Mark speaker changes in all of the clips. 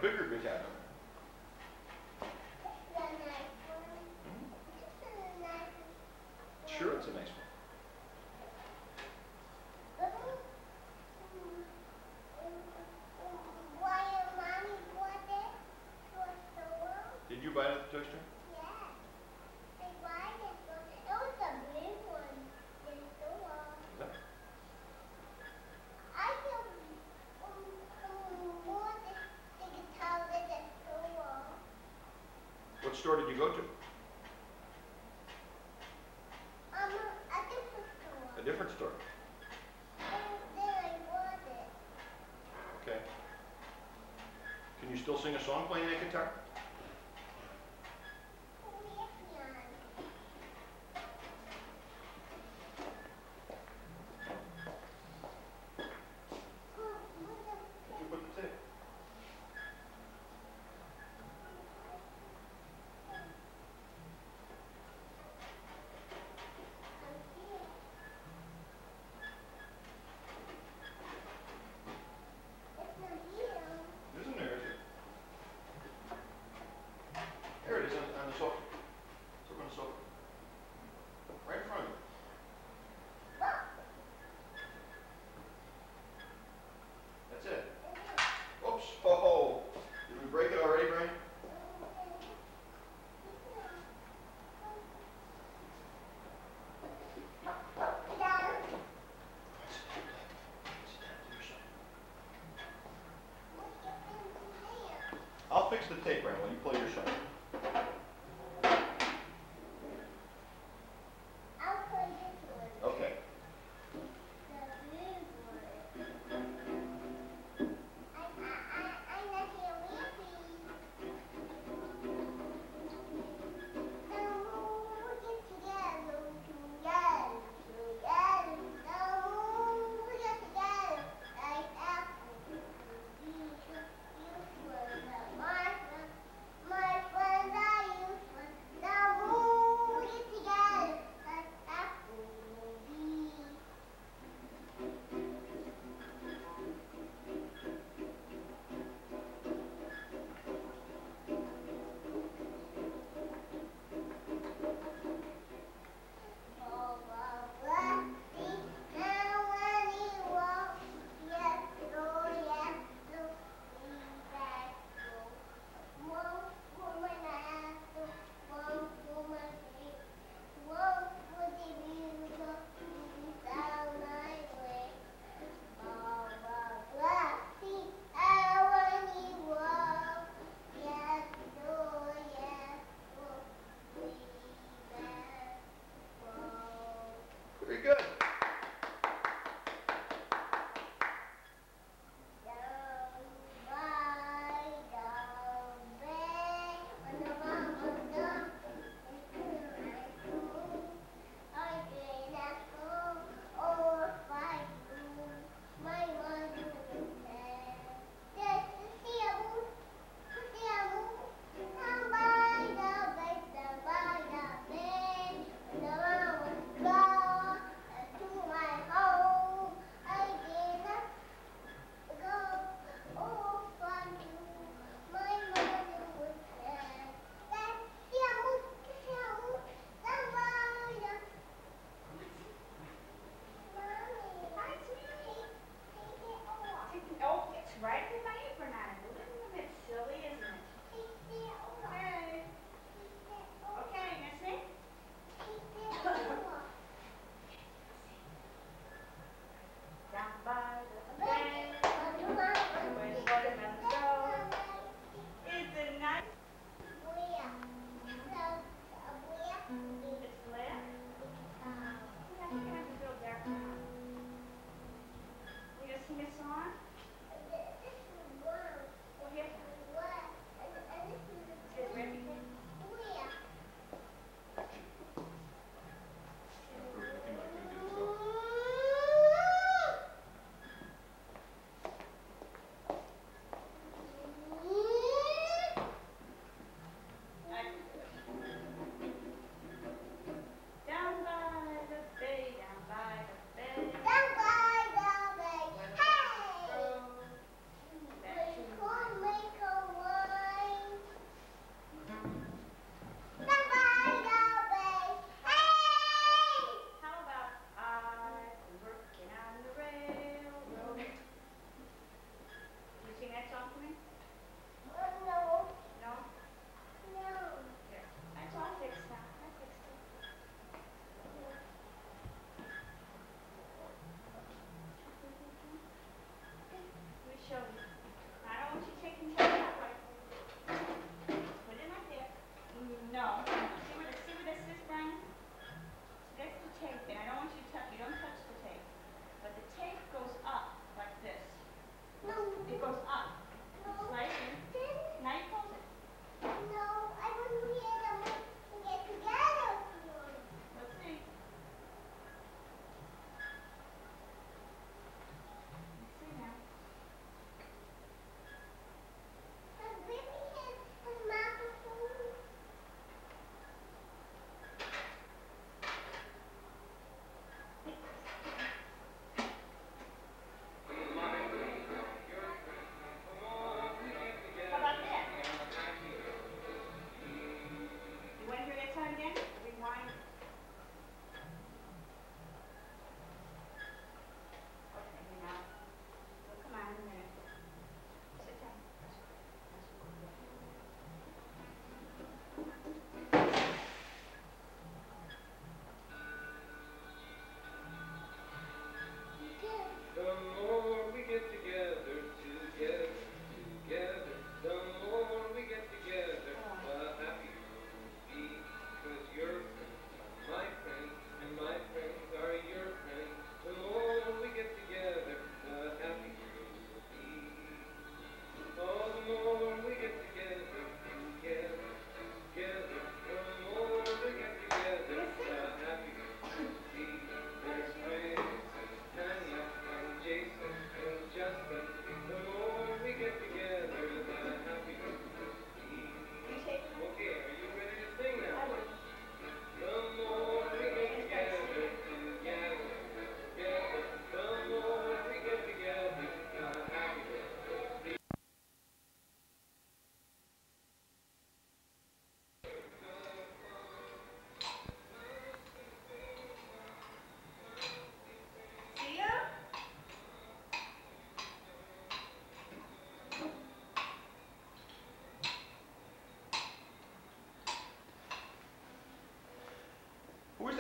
Speaker 1: bigger guitar. Sure, it's a nice one. Did you buy it at the toy store?
Speaker 2: Yeah. I bought it. It was a big one.
Speaker 1: Is that?
Speaker 2: I bought the guitar at the store.
Speaker 1: What store did you go to?
Speaker 2: A different store.
Speaker 1: A different store.
Speaker 2: Then I bought it.
Speaker 1: Okay. Can you still sing a song playing that guitar? You put the tape. Isn't there, is it? Here it is on the sofa. It's over on the sofa. Right in front of you. That's it. Oops. Oh, did we break it already, Brian? I'll fix the tape, Brian, while you play your song.
Speaker 2: I'll play this one.
Speaker 1: Okay.
Speaker 2: The blue one. I'm not here with me. Now we'll get together, together. Now we'll get together like apples. You were my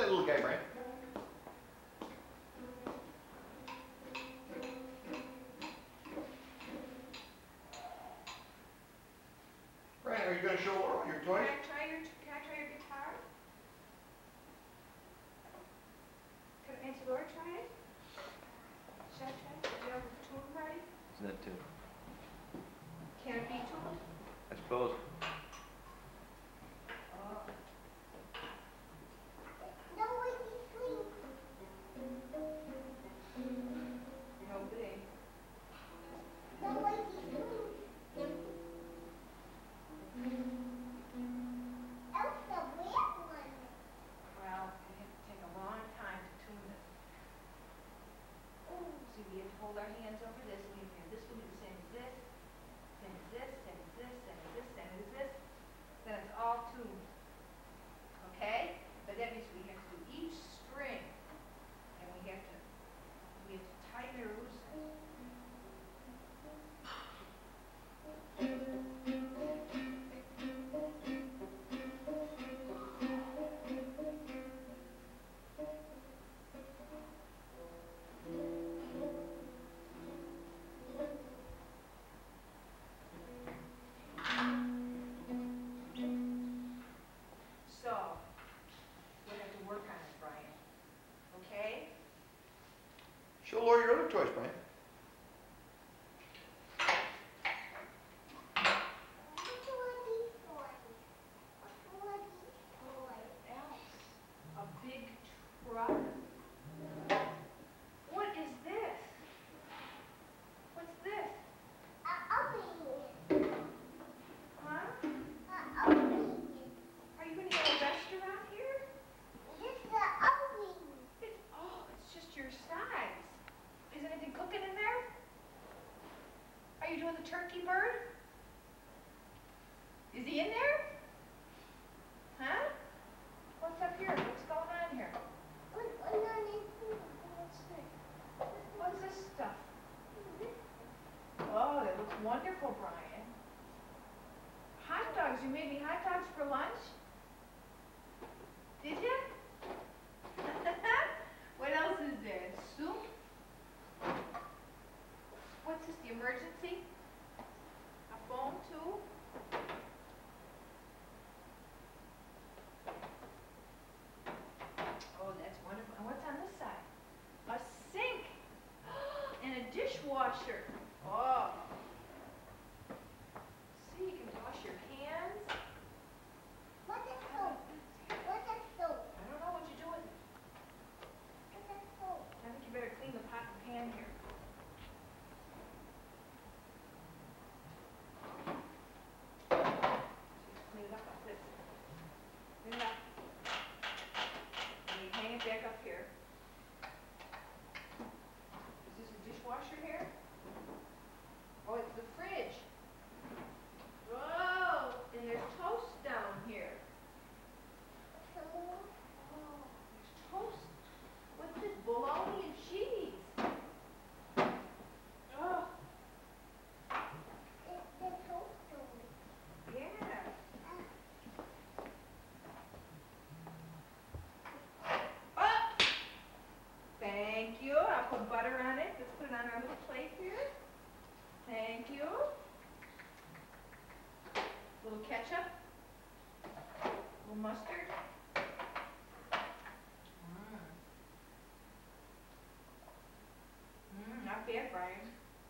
Speaker 1: that little guy, Brian? Brian, are you going to show Laura your toys?
Speaker 3: Can I try your guitar? Can Auntie Laura try it? Should I try it? Do you have a tune ready?
Speaker 4: Isn't that too?
Speaker 3: Can it be tuned?
Speaker 4: I suppose.
Speaker 3: Oh.
Speaker 2: Nobody sleeps.
Speaker 3: Nobody.
Speaker 2: Nobody sleeps. Elsa, where one?
Speaker 3: Well, it had to take a long time to tune it. See, we have to hold our hands over this, and we have this will be the same as this, same as this, same as this, same as this, same as this. Then it's all tuned. Okay? But that means we have to do each string, and we have to tighten or loosen. So, we have to work on it, Brian. Okay?
Speaker 1: Show Laura your other toys, Brian.
Speaker 2: What's all these toys? What's all these toys?
Speaker 3: Else, a big truck. What is this? What's this?
Speaker 2: Oven.
Speaker 3: Huh?
Speaker 2: Oven.
Speaker 3: Are you going to get a restaurant here?
Speaker 2: This is the oven.
Speaker 3: It's just your size. Is anything cooking in there? Are you doing the turkey bird? Is he in there? Huh? What's up here? What's going on here?
Speaker 2: What's on this?
Speaker 3: Let's see. What's this stuff? Oh, that looks wonderful, Brian. Hot dogs. You made me hot dogs for lunch? Did you? What else is there? Soup? What's this, the emergency? A phone too? Oh, that's wonderful. And what's on this side? A sink and a dishwasher. Oh. See, you can wash your hands.
Speaker 2: What's a soap? What's a soap?
Speaker 3: I don't know what you do with it.
Speaker 2: What's a soap?
Speaker 3: I think you better clean the pot and pan here. Just clean it up like this. Clean it up. And you hang it back up here. Is this a dishwasher here? Oh, it's the fridge. Whoa! And there's toast down here.
Speaker 2: Some more?
Speaker 3: Oh, there's toast. What's this? Bologna and cheese. Oh,
Speaker 2: It's the toaster.
Speaker 3: yeah. Oh! Thank you. I'll put butter on it. Let's put it on our little plate here. Thank you. A little ketchup. A little mustard. Not bad, Brian.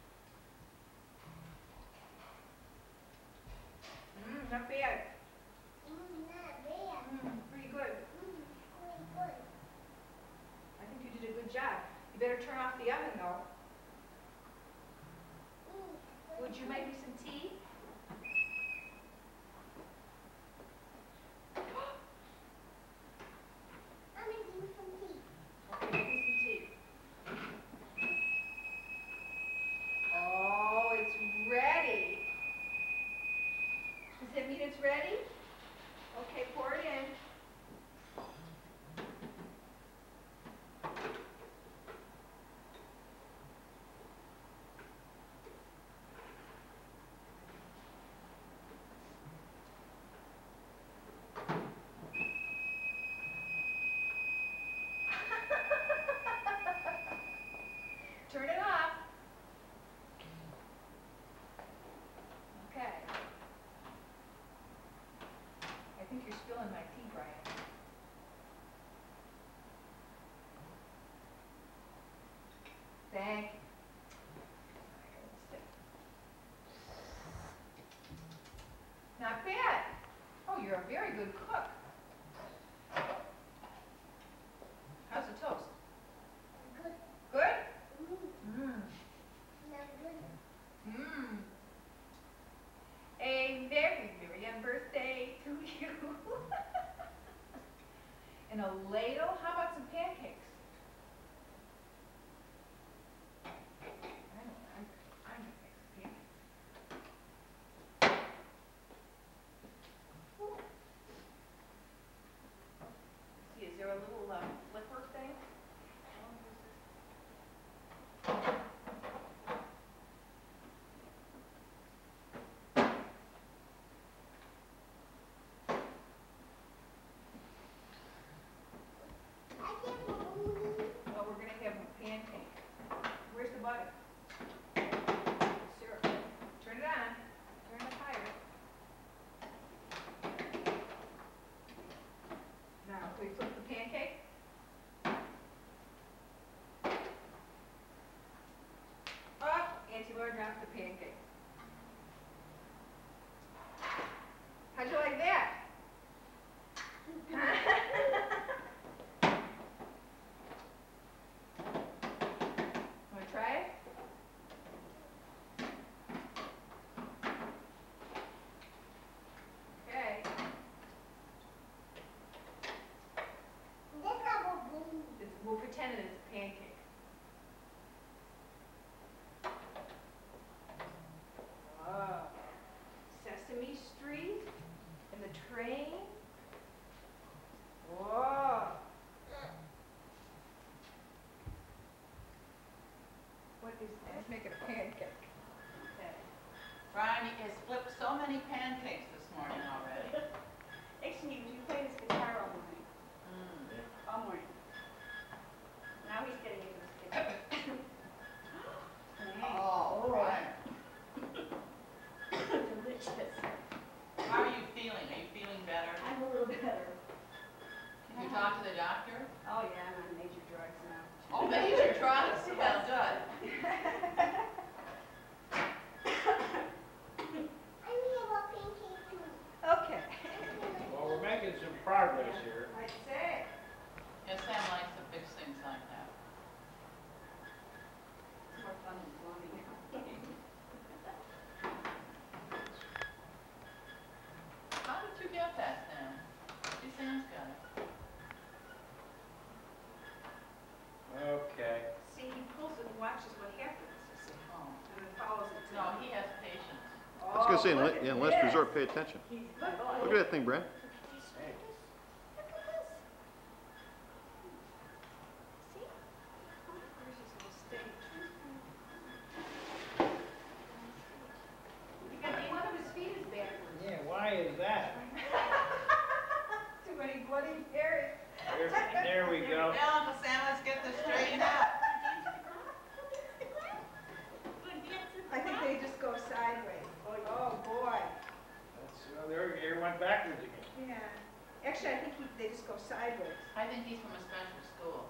Speaker 3: Not bad.
Speaker 2: Not bad.
Speaker 3: Pretty good.
Speaker 2: Really good.
Speaker 3: I think you did a good job. You better turn off the oven, though. Would you make me some tea?
Speaker 2: I'm gonna do some tea.
Speaker 3: Okay, make me some tea. Oh, it's ready. Does that mean it's ready? Okay, pour it in. ladle? How about some pancakes? I'm gonna make some pancakes. See, is there a little flipper thing?
Speaker 2: I get balloons.
Speaker 3: Well, we're gonna have a pancake. Where's the butter? Syrup. Turn it on. Turn it higher. Now, can we flip the pancake? Oh, Auntie Laura dropped the pancake. How'd you like that? Want to try it? Okay.
Speaker 2: This is a balloon.
Speaker 3: We'll pretend it's a pancake. Oh. Sesame Street and the train. Whoa. What is that? Let's make it a pancake. Okay.
Speaker 4: Brian has flipped so many pancakes this morning already.
Speaker 5: Actually, he was playing his guitar all morning. All morning. Now he's getting into his kitchen.
Speaker 4: Oh, Brian.
Speaker 5: Delicious.
Speaker 4: How are you feeling? Are you feeling better?
Speaker 5: I'm a little better.
Speaker 4: Can you talk to the doctor?
Speaker 5: Oh yeah, I'm on major drugs now.
Speaker 4: Oh, major drugs. Well, good.
Speaker 2: I need a pancake too.
Speaker 3: Okay.
Speaker 6: Well, we're making some progress here.
Speaker 3: I'd say.
Speaker 4: Yes, Sam likes to fix things like that.
Speaker 5: It's more fun than blowing.
Speaker 4: How did you get that, Sam? See, Sam's got it.
Speaker 6: Okay.
Speaker 3: See, he pulls it and watches what happens, you see,
Speaker 4: Oh.
Speaker 3: and then follows it. to
Speaker 4: No,
Speaker 3: the-
Speaker 4: he has patience.
Speaker 1: I was gonna say,
Speaker 3: Oh, look at
Speaker 1: in last
Speaker 3: this.
Speaker 1: resort, pay attention.
Speaker 5: He's my boy.
Speaker 1: Look at that thing, Brad.
Speaker 6: Hey.
Speaker 5: Look at this. See?
Speaker 3: Where's his little stage? One of his feet is backwards.
Speaker 6: Yeah, why is that?
Speaker 3: Too many bloody hairs.
Speaker 6: There we go.
Speaker 4: Now, Uncle Sam, let's get this straightened out.
Speaker 3: I think they just go sideways. Oh, boy.
Speaker 6: Well, there went backwards again.
Speaker 3: Yeah. Actually, I think they just go sideways.
Speaker 4: I think he's from a special school.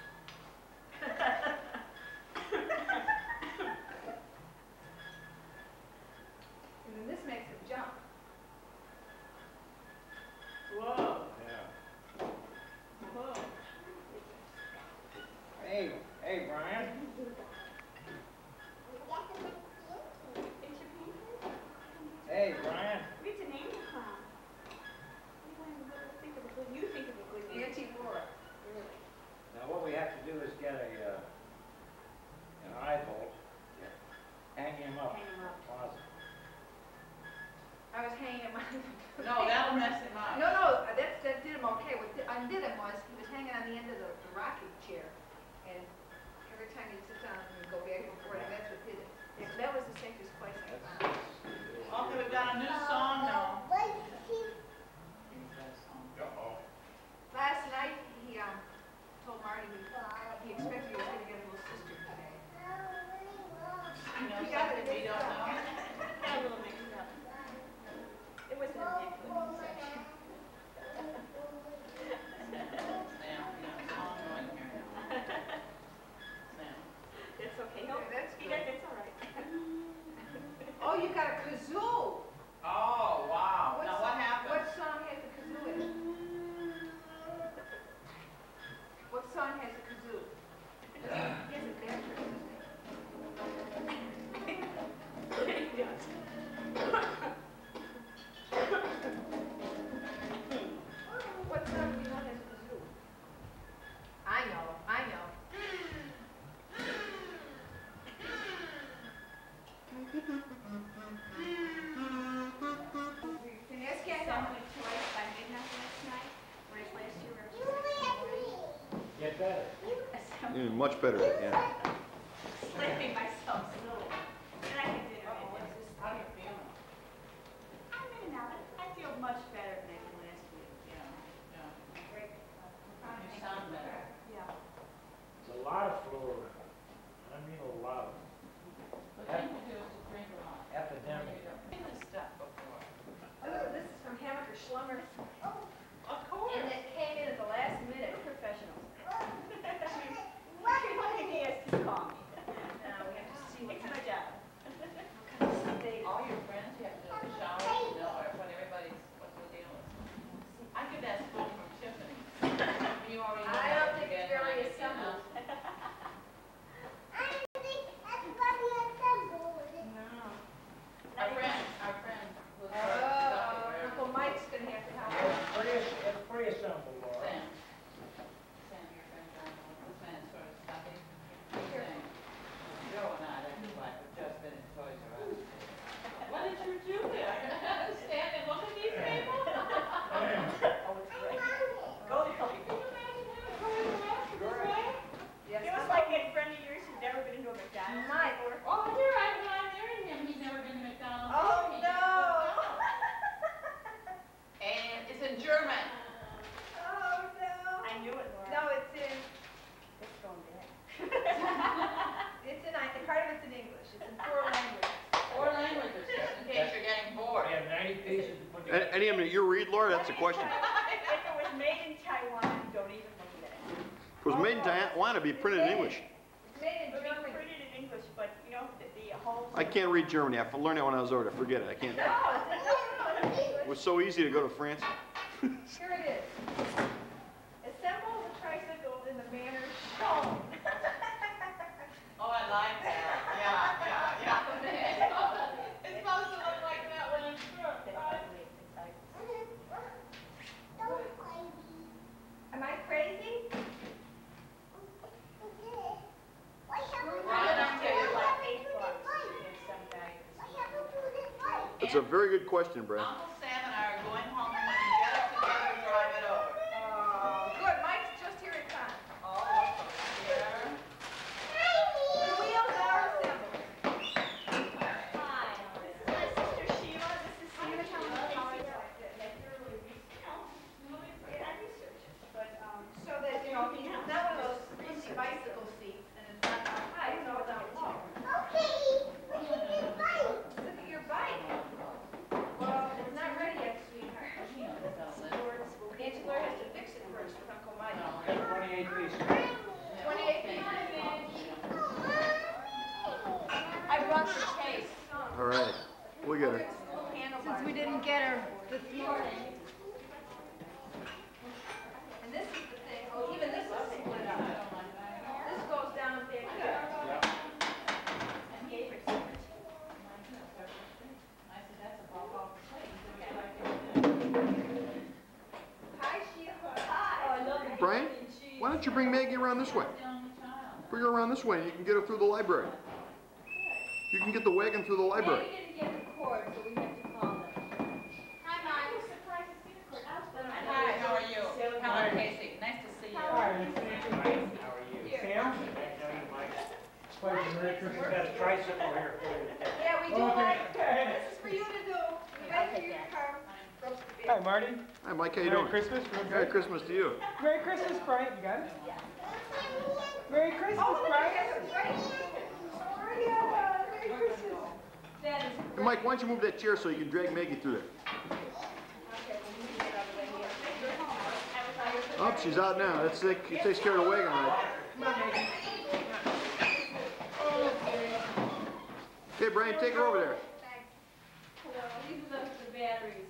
Speaker 3: And then this makes him jump.
Speaker 5: Whoa.
Speaker 6: Yeah.
Speaker 5: Whoa.
Speaker 6: Hey, Brian.
Speaker 5: It's your pancake?
Speaker 6: Hey, Brian.
Speaker 5: Where's the name from? Think of a good, you think of a good name.
Speaker 3: Auntie Laura.
Speaker 5: Really?
Speaker 6: Now, what we have to do is get an eye bolt, hang him up.
Speaker 5: Hang 'em up.
Speaker 6: Closet.
Speaker 3: I was hanging him on.
Speaker 4: No, that'll mess him up.
Speaker 3: No, that did him okay. What undid him was he was hanging on the end of the rocking chair, and every time he'd sit down and go back and forth, that's what did it. That was the safest place I found.
Speaker 4: Okay, we've got a new song now.
Speaker 2: Wait, see,
Speaker 6: Uh-oh.
Speaker 3: Last night he told Marty he expected he was going to get a little sister today.
Speaker 4: You know
Speaker 3: He got
Speaker 4: something
Speaker 3: it
Speaker 4: we don't
Speaker 3: mixed up.
Speaker 4: know?
Speaker 5: Got a little mixed up. It was an immaculate conception.
Speaker 4: Sam, we got a song going here now. Sam.
Speaker 5: That's okay.
Speaker 3: Yeah, that's
Speaker 5: You
Speaker 3: good.
Speaker 5: got, that's all right.
Speaker 6: get better.
Speaker 1: Much better, yeah.
Speaker 5: Slapping myself slowly. And I can dinner.
Speaker 4: How you feeling?
Speaker 5: I'm in and out. I feel much better than I did last week.
Speaker 4: Yeah, yeah.
Speaker 3: Great.
Speaker 4: You sound better.
Speaker 5: Yeah.
Speaker 6: There's a lot of flu around. I mean a lot.
Speaker 4: The thing to do is to drink a lot.
Speaker 6: Epidemic.
Speaker 4: I've seen this stuff before.
Speaker 3: Oh, this is from Hammacher Schlummer.
Speaker 5: Of course.
Speaker 3: And it came in at the last minute. Professionals.
Speaker 5: He has to call me.
Speaker 3: Now we have to see what
Speaker 5: It's
Speaker 3: kind
Speaker 5: my job.
Speaker 3: of state.
Speaker 4: All your friends, you have to do the showers, you know, or what everybody's, what's the deal is. I get that school from Tiffany. You already know.
Speaker 3: I
Speaker 4: how
Speaker 3: don't
Speaker 4: to
Speaker 3: think
Speaker 4: get
Speaker 3: it's very
Speaker 4: money, you
Speaker 3: assembled.
Speaker 4: know.
Speaker 2: I think everybody assembled.
Speaker 3: No.
Speaker 4: Our friend was
Speaker 3: Oh, Uncle Mike's gonna have to help us.
Speaker 6: It's pretty assembled, Laura.
Speaker 4: Sam. Sam, your friend, this man is sort of stuffy. Sam. Joe and I, that's his wife, have just been in Toys R Us. What did you do there? Stand and look at these people?
Speaker 5: Oh, it's great. Go to Toys R Us.
Speaker 3: Yes,
Speaker 5: It was like a friend of yours who'd never been into a McDonald's
Speaker 3: Mike.
Speaker 5: before.
Speaker 4: Oh, you're right, when I married him, he's never been to McDonald's.
Speaker 3: Oh,
Speaker 4: He just
Speaker 3: no.
Speaker 4: looked out. And it's in German.
Speaker 3: Oh, no.
Speaker 5: I knew it, Laura.
Speaker 3: No, it's in,
Speaker 5: It's going back.
Speaker 3: it's in, part of it's in English. It's in 4 languages.
Speaker 4: 4 languages, just in case you're getting bored.
Speaker 6: We have 90 pieces to put together.
Speaker 1: Any of them that you read, Laura? That's the question.
Speaker 5: If it was made in Taiwan, don't even look at it.
Speaker 1: If it was made in Taiwan, it'd be printed in English.
Speaker 3: It's made in
Speaker 5: It would be
Speaker 3: Germany.
Speaker 5: printed in English, but you know, the whole.
Speaker 1: I can't read Germany. I learned that when I was over there. Forget it. I can't.
Speaker 3: No, it's in
Speaker 1: It was so easy to go to France.
Speaker 3: Here it is. Assemble the tricycle in the manner shown.
Speaker 4: Oh, I like that. Yeah. It's supposed to look like that when it's through, right?
Speaker 2: Don't play me.
Speaker 3: Am I crazy?
Speaker 2: What happened to
Speaker 4: Right,
Speaker 2: this
Speaker 4: I'm taking
Speaker 5: like
Speaker 2: fight?
Speaker 5: 8 bucks. And some guy.
Speaker 2: What happened to this fight?
Speaker 1: It's a very good question, Brad.
Speaker 4: Uncle Sam and I are going home, and when you get us together, drive it over.
Speaker 3: Oh, good. Mike's just here in time.
Speaker 4: Oh, yeah.
Speaker 3: The wheels are assembled.
Speaker 5: Hi. This is my sister Sheila. This is Stephen. How are you? Yeah, I research it, but,
Speaker 3: So that, you know, if he's not one of those flimsy bicycle seats and it's not that high, it's all down low.
Speaker 2: Okay, look at this fight.
Speaker 3: Look at your bike. Well, it's not ready yet, sweetheart. Angela has to fix it first with Uncle Mike.
Speaker 6: 28 pieces.
Speaker 3: 28 pieces.
Speaker 5: I brought the case.
Speaker 1: All right. We'll get her.
Speaker 3: Since we didn't get her this morning. And this is the thing, oh, even this is split up. This goes down there.
Speaker 5: And gave her so much.
Speaker 4: I said, that's a ball off the plate.
Speaker 3: Hi, Sheila.
Speaker 5: Oh, I love the
Speaker 1: Brian,
Speaker 5: mac and cheese.
Speaker 1: why don't you bring Maggie around this way?
Speaker 4: The only child.
Speaker 1: Bring her around this way and you can get her through the library. You can get the wagon through the library.
Speaker 5: They didn't get the cord, so we had to call them. Hi, Mike. I was surprised to see the cord. I was gonna-
Speaker 4: Hi, how are you? Helen Casey, nice to see you.
Speaker 6: Hi, nice to meet you, Mike. How are you? Sam? I know you, Mike. Pleasure, Merry Christmas. Got a tricycle here for you today.
Speaker 3: Yeah, we do
Speaker 6: Okay.
Speaker 3: like, this is for you to do. You guys do your car.
Speaker 7: Hi, Marty.
Speaker 1: Hi, Mike. How you
Speaker 7: Merry
Speaker 1: doing?
Speaker 7: Christmas. Real
Speaker 1: Merry
Speaker 7: good.
Speaker 1: Christmas to you.
Speaker 7: Merry Christmas, Brian. You got it? Merry Christmas,
Speaker 3: Oh, look
Speaker 7: Brian.
Speaker 3: at that, great.
Speaker 7: Yeah, Merry Christmas.
Speaker 5: That is
Speaker 1: Hey, Mike, why don't you move that chair so you can drag Maggie through there?
Speaker 3: Okay, well, you get out of the way here.
Speaker 1: Oh, she's out now. That's it. She takes care of the wagon ride.
Speaker 7: Come on, Maggie.
Speaker 1: Okay, Brian, take her over there.
Speaker 3: Thanks.
Speaker 5: These are the batteries.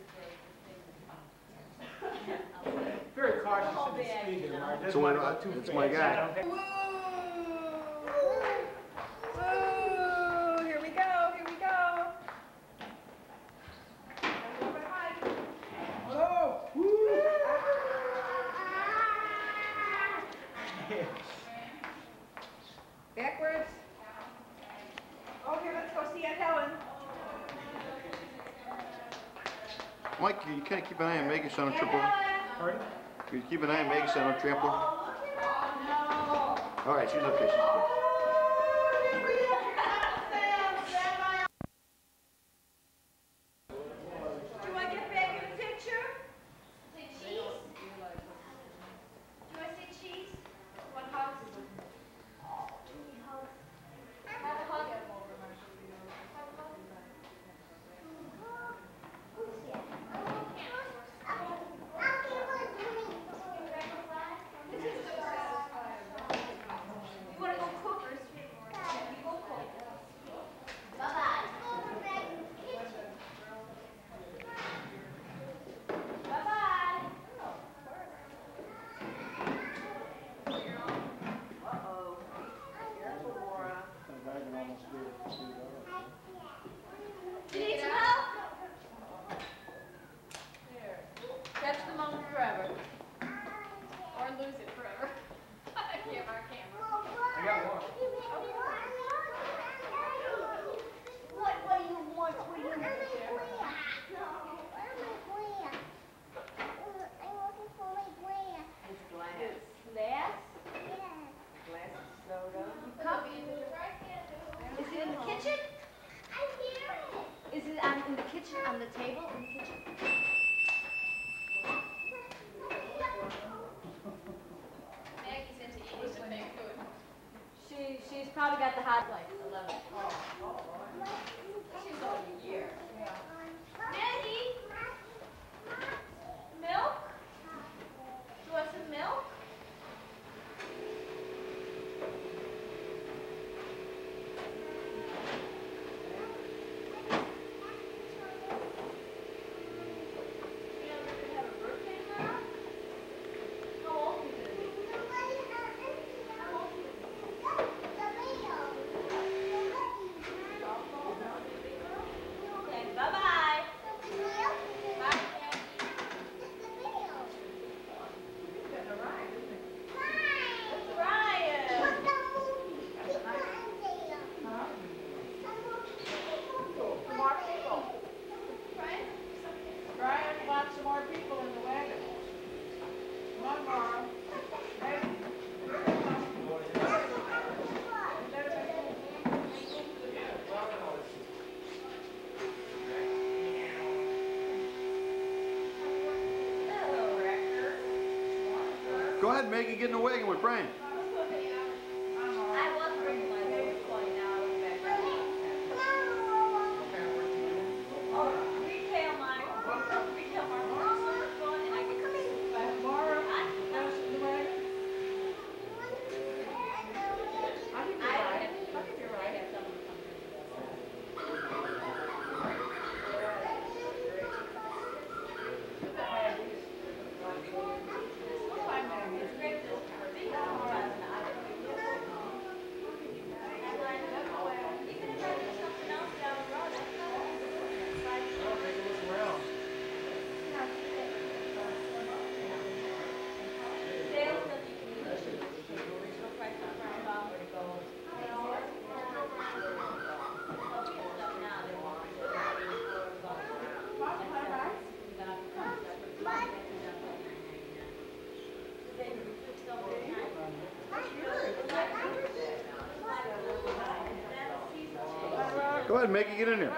Speaker 7: Very cautious in the speed there, Marty.
Speaker 1: So
Speaker 7: Doesn't want to
Speaker 1: what-
Speaker 7: go too
Speaker 1: it's
Speaker 7: fast.
Speaker 1: my guy.
Speaker 3: Woo! Woo! Here we go, here we go.
Speaker 7: Oh, woo.
Speaker 3: Backwards. Oh, here, let's go see Aunt Helen.
Speaker 1: Mike, you can't keep an eye on Maggie so I don't
Speaker 3: Aunt
Speaker 1: trip over.
Speaker 3: Helen!
Speaker 7: Pardon?
Speaker 1: You keep an eye on Maggie so I don't trample her.
Speaker 3: Oh,
Speaker 1: All right, she's okay. She's okay.
Speaker 3: Do I get back in the picture? Say cheese? Do I say cheese? One hug? Have a hug. You wanna go cook or you go cook? Bye-bye. Bye-bye. Uh-oh. Careful, Laura. You need some help?
Speaker 4: There. Catch the moment forever.
Speaker 5: Or lose it forever. I can't, our camera.
Speaker 7: I got one.
Speaker 2: What do you want? What do you want? I'm looking for my glass.
Speaker 3: It's glass.
Speaker 2: Glass?
Speaker 3: Glass of soda.
Speaker 2: Cup?
Speaker 3: Is it in the kitchen?
Speaker 2: I hear it.
Speaker 3: Is it in the kitchen, on the table in the kitchen?
Speaker 5: Maggie's into eating the fake food.
Speaker 3: She's probably got the hot like 11.
Speaker 5: She's only a year.
Speaker 3: Maggie, milk? Do you want some milk? You know, we're gonna have a birthday tomorrow? How old are you gonna be? How old are you gonna be? Okay, bye-bye. Bye, That's Ryan.
Speaker 4: More people. Brian wants some more people in the wagon. Come on, Mara. Hey.
Speaker 3: Hello, Rector.
Speaker 1: Go ahead, Maggie. Get in the wagon with Brian.
Speaker 3: I was bringing my baby toy now. I look back. Oh, retail market super fun, and I get to see
Speaker 4: Mara, goes in the wagon.
Speaker 3: I can be right. It's great to see you. Even if I do something else down the road, that's not all.
Speaker 7: I'll take a look around.
Speaker 3: Sales that you can use. No price on Brown where to go. Stuff now, they want.
Speaker 1: Go ahead, Maggie. Get in there.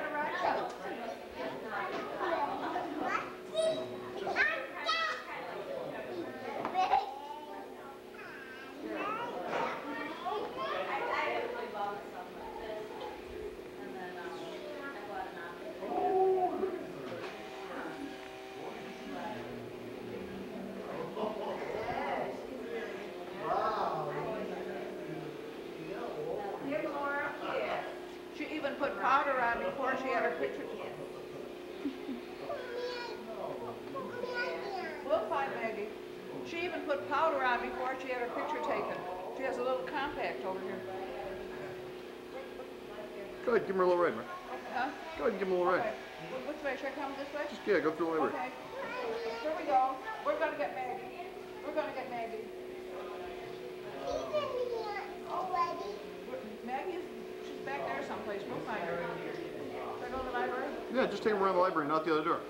Speaker 4: She even put powder on before she had her picture taken. We'll find Maggie. She even put powder on before she had her picture taken. She has a little compact over here.
Speaker 1: Go ahead. Give him a little ride, man.
Speaker 4: Huh?
Speaker 1: Go ahead and give him a little ride.
Speaker 4: Which way? Should I come this way?
Speaker 1: Just, yeah, go through the library.
Speaker 4: Okay. Here we go. We're gonna get Maggie. We're gonna get Maggie. Maggie's, she's back there someplace. We'll find her. Should I go to the library?
Speaker 1: Yeah, just take him around the library and out the other door.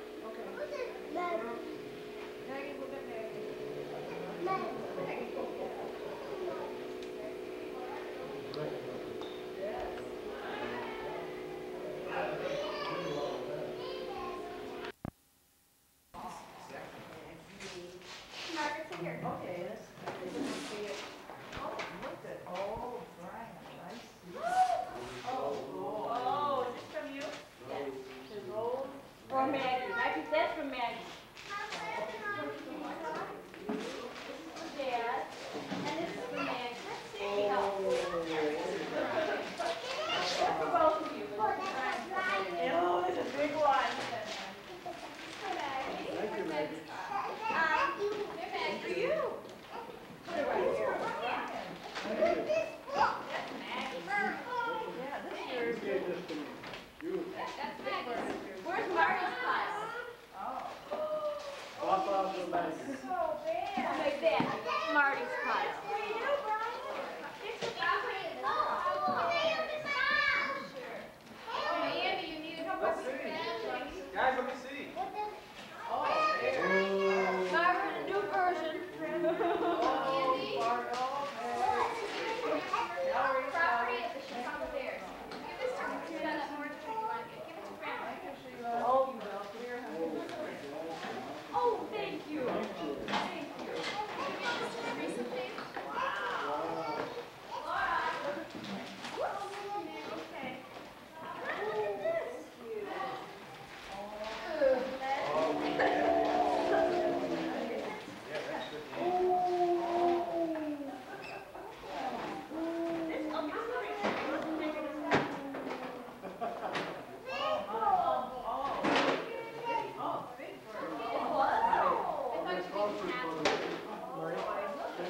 Speaker 4: Maggie, we'll get Maggie.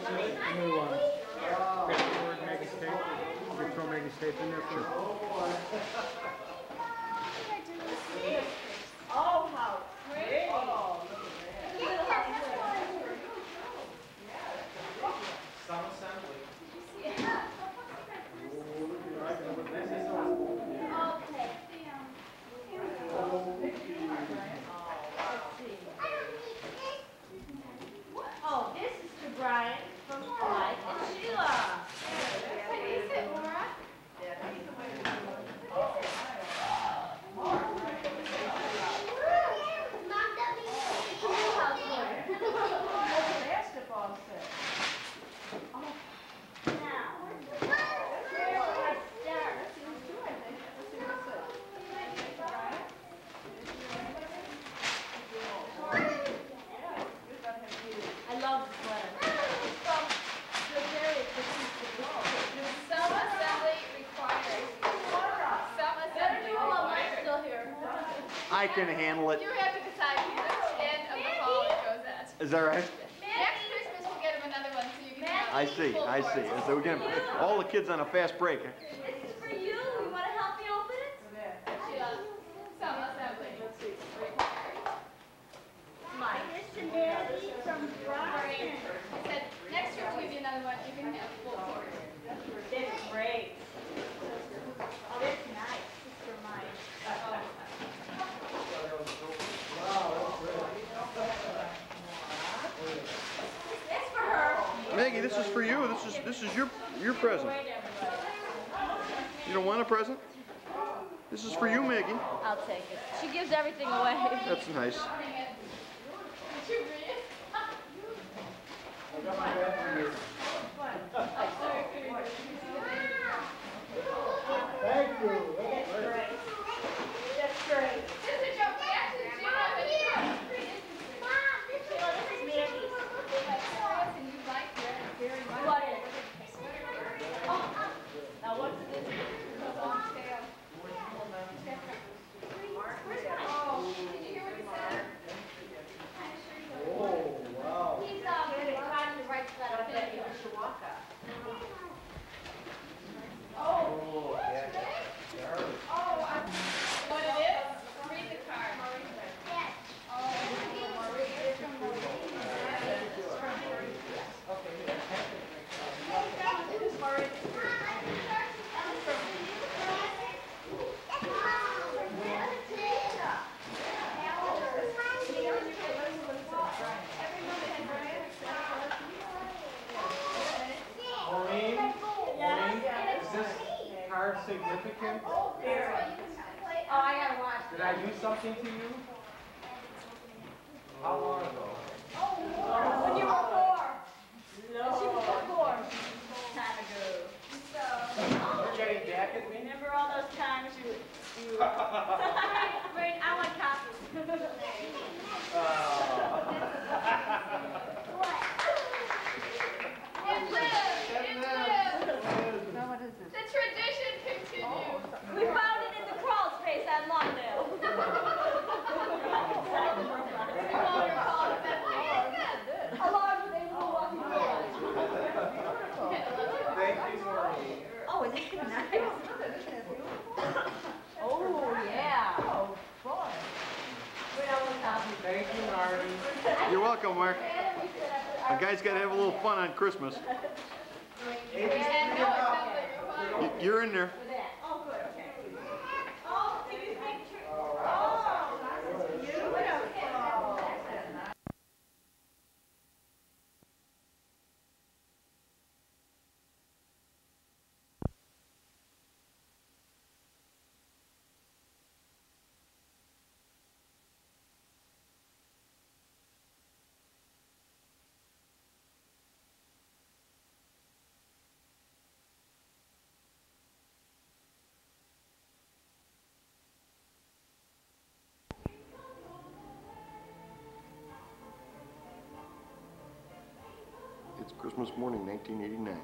Speaker 7: New one. Paperwork, Maggie's tape. You can throw Maggie's tape in there for
Speaker 5: Oh, how pretty.
Speaker 4: Oh, look at
Speaker 1: Some assembly.
Speaker 5: Oh, this is to Brian from Mike and Sheila. Can you sit, Laura?
Speaker 3: Basketball set.
Speaker 5: I love the sweater.
Speaker 8: Some assembly requires. Some assembly requires.
Speaker 1: I can handle it.
Speaker 8: You have to decide which end of the hall it goes at.
Speaker 1: Is that right?
Speaker 8: Next Christmas we'll get him another one so you can have
Speaker 1: I see,
Speaker 8: full
Speaker 1: I
Speaker 8: course.
Speaker 1: see. So we're gonna, all the kids on a fast break.
Speaker 5: This is for you. You want to help me open it?
Speaker 8: Sheila, some assembly requires.
Speaker 5: Mike.
Speaker 2: from
Speaker 8: Brian, I said, next year we'll give you another one, you can have full course.
Speaker 5: This is great. Oh, this is nice. This is for Mike. This for her.
Speaker 1: Maggie, this is for you. This is your present.
Speaker 5: Wait, everybody.
Speaker 1: You don't want a present? This is for you, Maggie.
Speaker 5: I'll take it. She gives everything away.
Speaker 1: That's nice.
Speaker 8: Did you read?
Speaker 7: Thank you.
Speaker 5: That's great. That's great.
Speaker 8: This is your reaction to
Speaker 5: Sheila, this is Maggie's.
Speaker 8: and you like it very much.
Speaker 5: What is it? Now what's this?
Speaker 8: Oh, did you hear what he said?
Speaker 7: Oh, wow.
Speaker 5: He's trying to write that video.
Speaker 8: Oh, what it is? Read the card.
Speaker 7: Maureen, is this card significant?
Speaker 5: Oh, I gotta watch.
Speaker 7: Did I do something to you? How long ago?
Speaker 5: When you were 4. No. She was 4. Time ago.
Speaker 7: You're getting back at me?
Speaker 5: Remember all those times you Rain, I want copies.
Speaker 8: It lives, it lives. The tradition continues.
Speaker 5: We found it in the crawl space at Lawndale.
Speaker 8: We won't recall it that way.
Speaker 5: Along with a little walking board.
Speaker 7: Thank you, Maureen.
Speaker 5: Oh, is it nice? Oh, yeah. Oh, boy. Wait, I want copies.
Speaker 7: Thank you, Marty.
Speaker 1: You're welcome, Mark. A guy's got to have a little fun on Christmas.
Speaker 8: And no assembly required.
Speaker 1: You're in there.
Speaker 5: For that. Oh, good, okay. Oh, take a picture. Oh, that's beautiful.
Speaker 1: It's Christmas morning, 1989.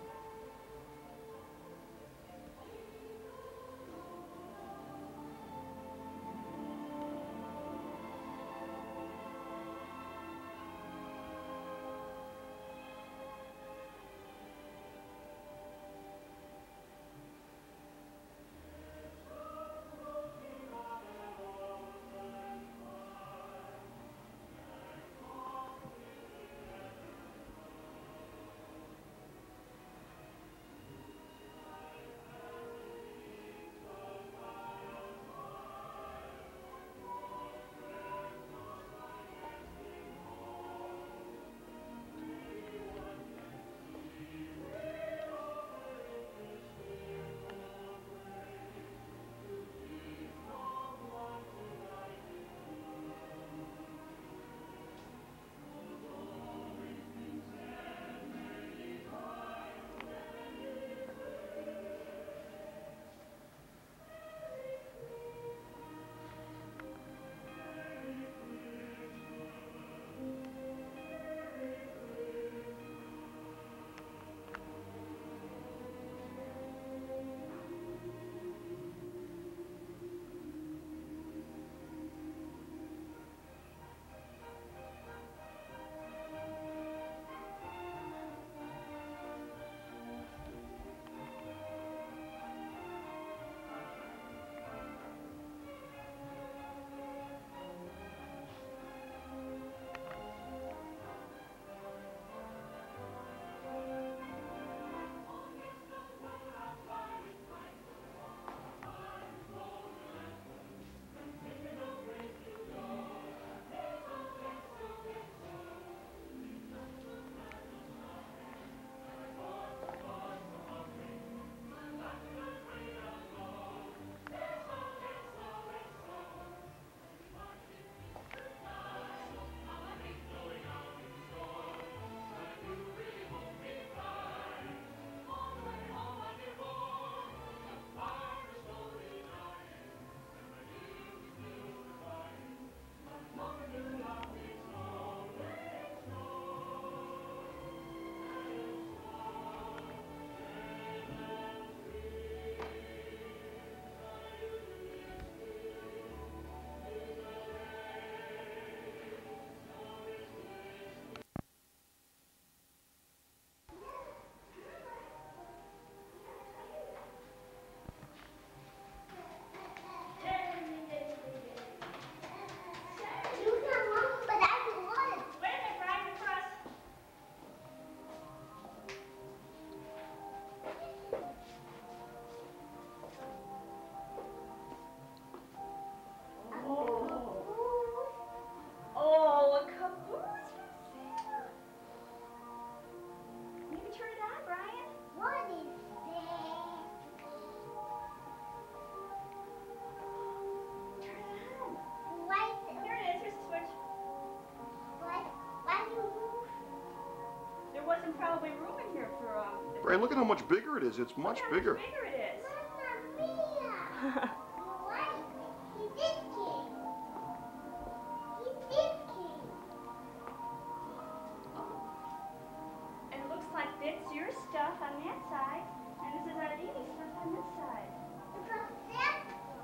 Speaker 1: Brian, look at how much bigger it is. It's much bigger.
Speaker 5: Look how much bigger it is.
Speaker 2: Mamma Mia! You're right. He did king. He did king.
Speaker 5: And it looks like that's your stuff on that side, and this is Ardini's stuff on this side.
Speaker 2: Because that.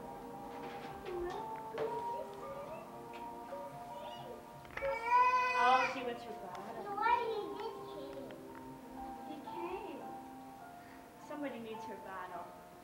Speaker 5: Oh, see what's your bottom.
Speaker 2: You're right, he did king.
Speaker 5: He came. Somebody needs her bottle.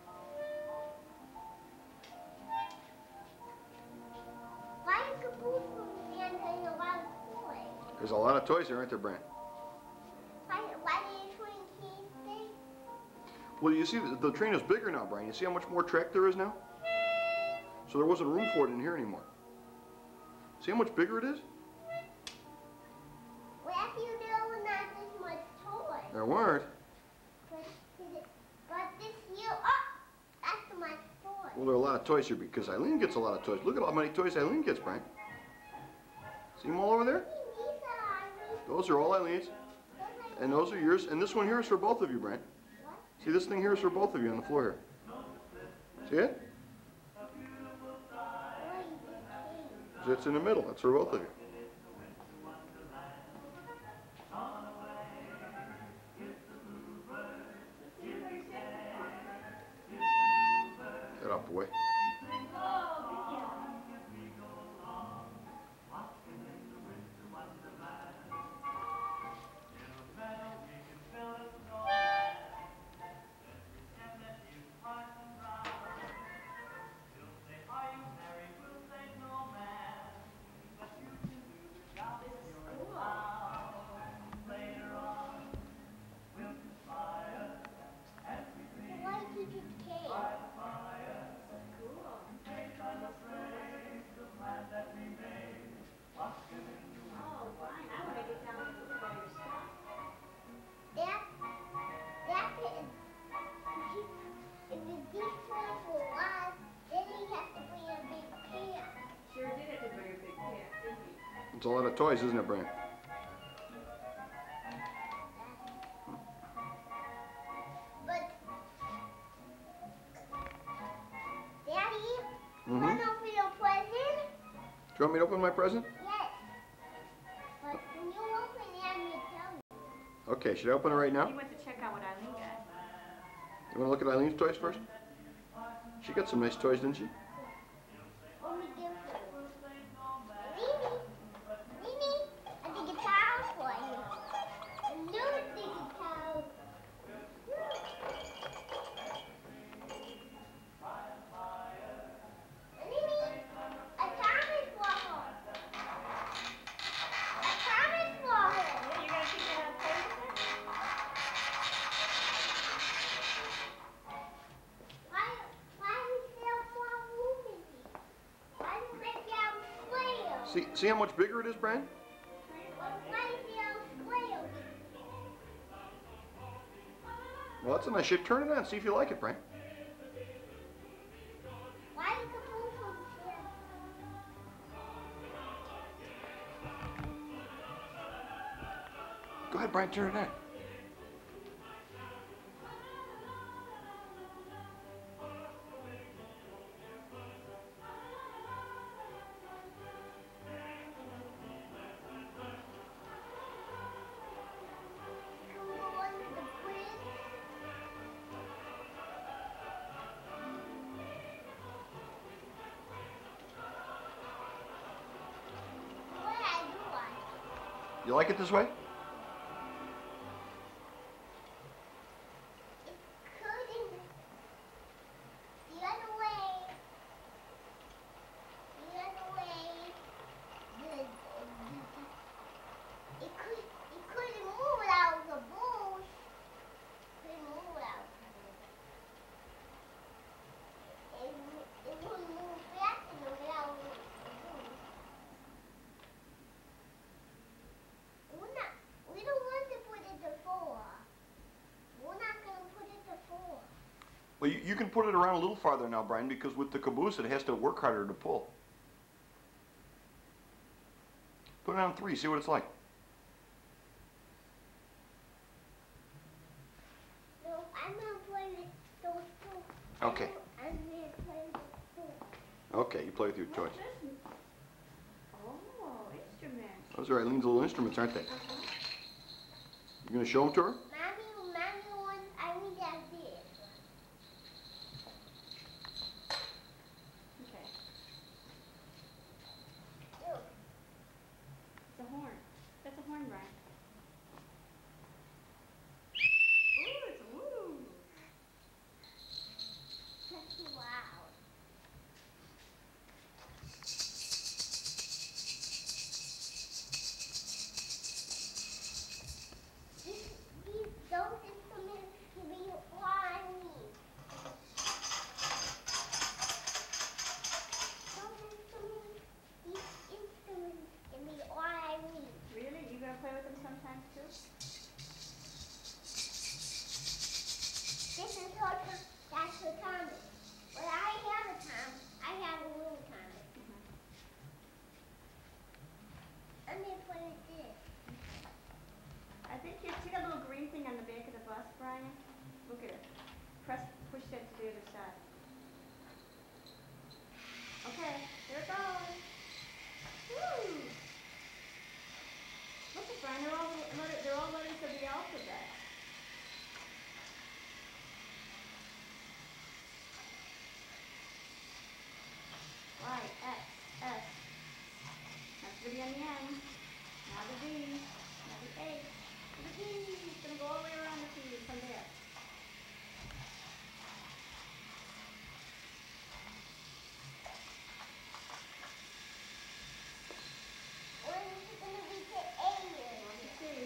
Speaker 2: Why is Caboose getting a lot of toys?
Speaker 1: There's a lot of toys here, aren't there, Brian?
Speaker 2: Why did the Twin Kings thing?
Speaker 1: Well, you see, the train is bigger now, Brian. You see how much more track there is now? So there wasn't room for it in here anymore. See how much bigger it is?
Speaker 2: Well, you know, not this much toys.
Speaker 1: There weren't.
Speaker 2: But this year, oh, that's too much toys.
Speaker 1: Well, there are a lot of toys here because Eileen gets a lot of toys. Look at how many toys Eileen gets, Brian. See them all over there?
Speaker 2: These are
Speaker 1: Those are all Eileen's. And those are yours. And this one here is for both of you, Brian. See, this thing here is for both of you on the floor here. See it? It's in the middle. That's for both of you. Get up, boy.
Speaker 2: Why did you cake? That is, if these toys were one, then he has to bring a big can.
Speaker 3: Sure did have to bring a big can, didn't he?
Speaker 1: It's a lot of toys, isn't it, Brian?
Speaker 2: But, Daddy,
Speaker 1: Mm-hmm.
Speaker 2: want to open your present?
Speaker 1: Do you want me to open my present?
Speaker 2: Yes. But when you open it, I'm going to tell you.
Speaker 1: Okay, should I open it right now?
Speaker 5: He went to check out what Eileen got.
Speaker 1: You want to look at Eileen's toys first? She got some nice toys, didn't she?
Speaker 2: Let me give it. Mimi, I think a towel for you. A new sticky towel. Mimi, a Thomas for her. A Thomas for her.
Speaker 5: Yeah, you gonna teach her how to play with it?
Speaker 2: Why is there one room in here? Why do they have a square?
Speaker 1: See how much bigger it is, Brian?
Speaker 2: Why is there a square?
Speaker 1: Well, that's a nice shape. Turn it on. See if you like it, Brian.
Speaker 2: Why is the roof on the chair?
Speaker 1: Go ahead, Brian. Turn it on.
Speaker 2: Can we go under the bridge? What I do like?
Speaker 1: You like it this way?
Speaker 2: It couldn't. The other way. The other way. It couldn't move without the bush. Couldn't move without the bush. It wouldn't move fast enough without the bush. We don't want to put it to four. We're not going to put it to four.
Speaker 1: Well, you can put it around a little farther now, Brian, because with the caboose, it has to work harder to pull. Put it on 3. See what it's like.
Speaker 2: those two.
Speaker 1: Okay.
Speaker 2: And then play with two.
Speaker 1: Okay, you play with your toys.
Speaker 5: What's this? Oh, instruments.
Speaker 1: Those are Eileen's little instruments, aren't they? You gonna show them to her?
Speaker 2: Mommy wants, I need that this.
Speaker 5: Okay.
Speaker 2: Look.
Speaker 5: It's a horn. That's a horn, Brian. Ooh, it's a woo.
Speaker 2: That's loud. Those instruments can be all I need. These instruments can be all I need.
Speaker 5: Really? You gonna play with them sometimes too?
Speaker 2: This is what that's for Thomas. But I have a Tom. I have a little Thomas. I'm gonna play with this.
Speaker 5: I think you see that little green thing on the back of the bus, Brian? Look at it. Push that to the other side. Okay, here it goes. Woo! Look at Brian, they're all letters of the alphabet. Y, X, S. That's the B on the end. Now the V. Now the H. The T. It's gonna go all the way around the T from there.
Speaker 2: When is it gonna be the A here?
Speaker 5: Let me see.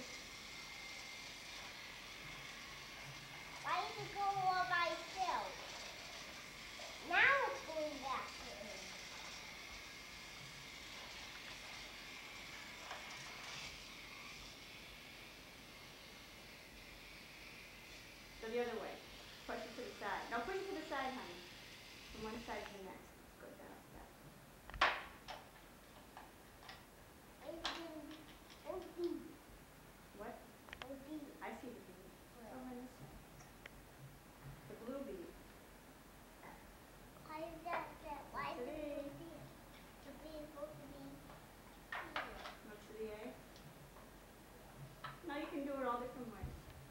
Speaker 2: Why did it go all by itself? Now it's going back to A.
Speaker 5: So the other way. Push it to the side. No, push it to the side, honey. From one side to the next. Go down like that.
Speaker 2: It's gonna be O-D.
Speaker 5: What?
Speaker 2: O-D.
Speaker 5: I see the bead. Oh, on this side. The blue bead.
Speaker 2: Why is that? Why is
Speaker 5: What's
Speaker 2: it
Speaker 5: the A?
Speaker 2: O-D? The B is supposed to be here.
Speaker 5: What's the A? Now you can do it all different ways.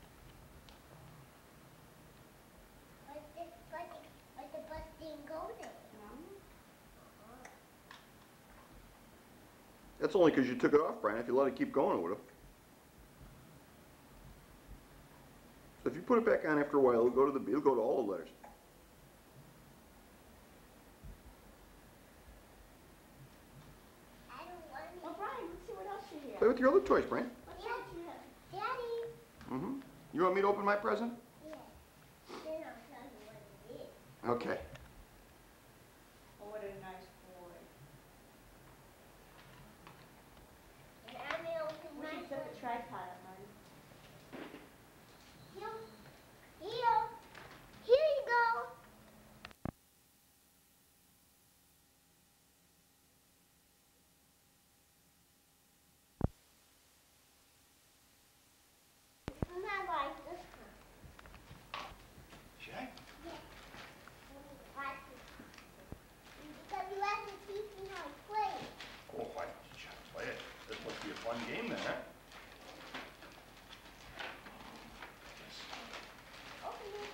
Speaker 2: But the bus didn't go there.
Speaker 5: No?
Speaker 1: That's only because you took it off, Brian. If you let it keep going, it would have. So if you put it back on after a while, it'll go to all the letters.
Speaker 2: I don't want it.
Speaker 5: Well, Brian, let's see what else you have.
Speaker 1: Play with your other toys, Brian.
Speaker 5: Let's see what you have.
Speaker 2: Daddy.
Speaker 1: Mm-hmm. You want me to open my present?
Speaker 2: Yes. Then I'll tell you what it is.
Speaker 1: Okay.
Speaker 5: Oh, what a nice boy.
Speaker 2: And I'm gonna open
Speaker 5: We
Speaker 2: my
Speaker 5: should set the
Speaker 2: present.
Speaker 5: tripod up, honey.
Speaker 2: Here you go. Not like this one.
Speaker 1: Should I?
Speaker 2: Yes. Watch it. Because you have to teach me how to play it.
Speaker 1: Oh, why don't you try to play it? This must be a fun game then, huh?
Speaker 2: Open it.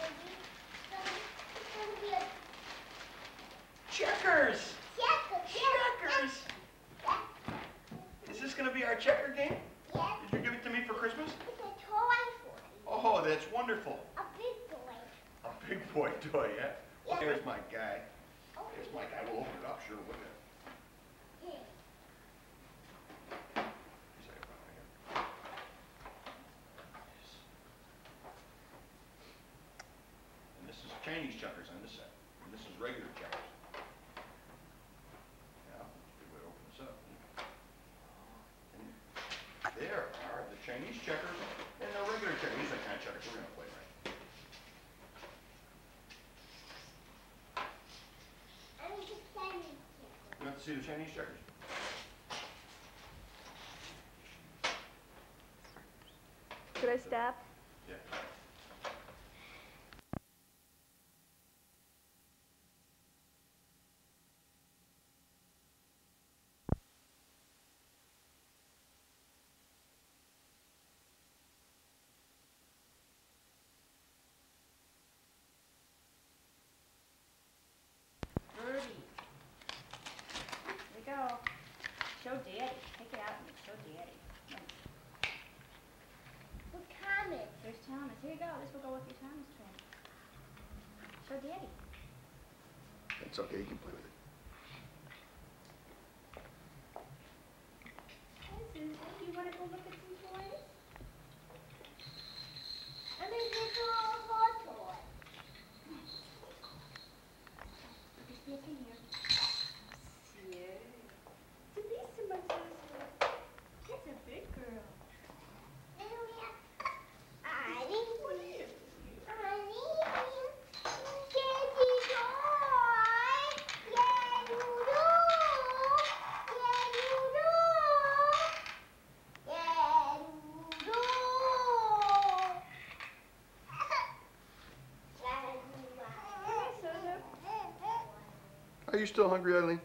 Speaker 2: It's gonna be a
Speaker 1: Checkers!
Speaker 2: checker.
Speaker 1: Checkers! Is this going to be our checker game?
Speaker 2: Yes.
Speaker 1: Did you give it to me for Christmas?
Speaker 2: It's a toy for you.
Speaker 1: Oh, that's wonderful.
Speaker 2: A big toy.
Speaker 1: A big boy toy, yeah?
Speaker 2: Yeah.
Speaker 1: There's my guy.
Speaker 2: Open
Speaker 1: There's my guy. We'll open it up, sure, wouldn't it?
Speaker 2: it.
Speaker 1: And this is Chinese checkers on this side. And this is regular checkers. Yeah, that's a good way to open this up. And there are the Chinese checkers and the regular checkers. These are the kind of checkers we're going to play, right?
Speaker 2: I need to Chinese checker.
Speaker 1: You want to see the Chinese checkers?
Speaker 5: Should I stop?
Speaker 1: Yeah.
Speaker 5: For Daddy.
Speaker 1: It's okay, you can play with it.
Speaker 5: Hey, Susan, you want to go look at some toys?
Speaker 2: Let me get you all a hot toy.
Speaker 5: Just look in here.
Speaker 3: Yeah.
Speaker 5: Delisa, my sister. She's a big girl.
Speaker 1: Are you still hungry, Eileen?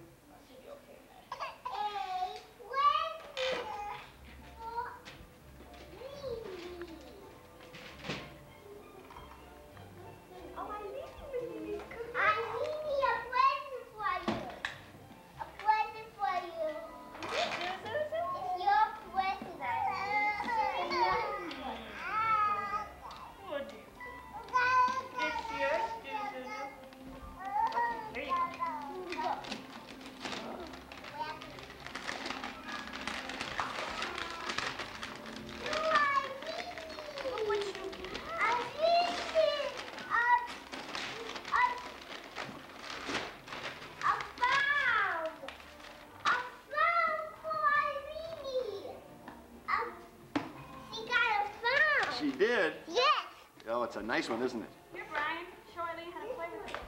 Speaker 1: She did?
Speaker 2: Yes.
Speaker 1: Oh, it's a nice one, isn't it?
Speaker 5: Here, Brian. Show Eileen how to play with it.